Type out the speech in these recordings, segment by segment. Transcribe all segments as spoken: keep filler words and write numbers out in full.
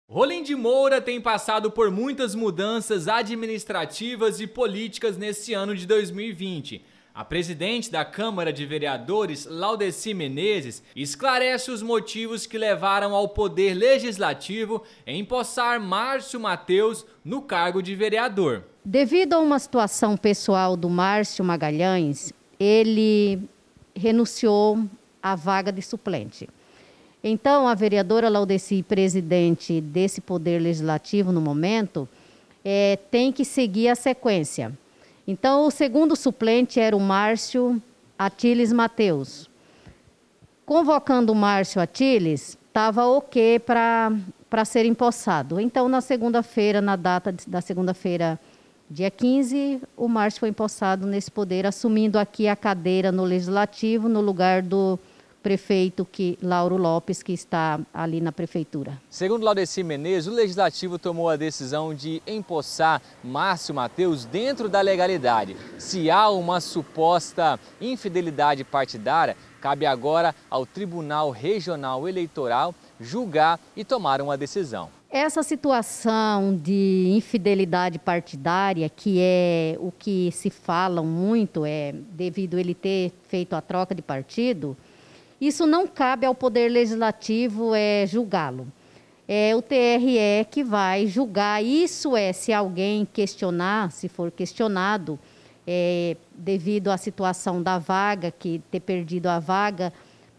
Rolim de Moura tem passado por muitas mudanças administrativas e políticas nesse ano de dois mil e vinte. A presidente da Câmara de Vereadores, Laudeci Menezes, esclarece os motivos que levaram ao Poder Legislativo em empossar Márcio Mateus no cargo de vereador. Devido a uma situação pessoal do Márcio Magalhães, ele renunciou à vaga de suplente. Então, a vereadora Laudeci, presidente desse Poder Legislativo no momento, é, tem que seguir a sequência. Então, o segundo suplente era o Márcio Atiles Mateus. Convocando o Márcio Atiles, estava ok para ser empossado. Então, na segunda-feira, na data da segunda-feira, dia quinze, o Márcio foi empossado nesse poder, assumindo aqui a cadeira no Legislativo, no lugar do prefeito que, Lauro Lopes, que está ali na prefeitura. Segundo Laudeci Menezes, o Legislativo tomou a decisão de empossar Márcio Mateus dentro da legalidade. Se há uma suposta infidelidade partidária, cabe agora ao Tribunal Regional Eleitoral julgar e tomar uma decisão. Essa situação de infidelidade partidária, que é o que se fala muito, é devido a ele ter feito a troca de partido, isso não cabe ao Poder Legislativo é, julgá-lo. É o T R E que vai julgar. Isso é, se alguém questionar, se for questionado, é, devido à situação da vaga, que ter perdido a vaga,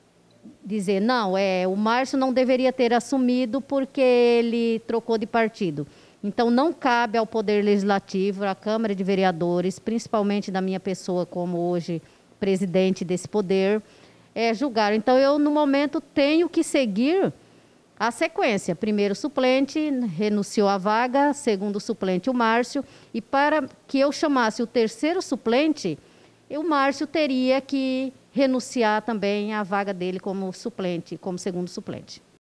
dizer, não, é, o Márcio não deveria ter assumido porque ele trocou de partido. Então, não cabe ao Poder Legislativo, à Câmara de Vereadores, principalmente da minha pessoa como hoje presidente desse poder, É, julgar. Então, eu, no momento, tenho que seguir a sequência. Primeiro suplente, renunciou à vaga. Segundo suplente, o Márcio. E para que eu chamasse o terceiro suplente, o Márcio teria que renunciar também à vaga dele como suplente, como segundo suplente.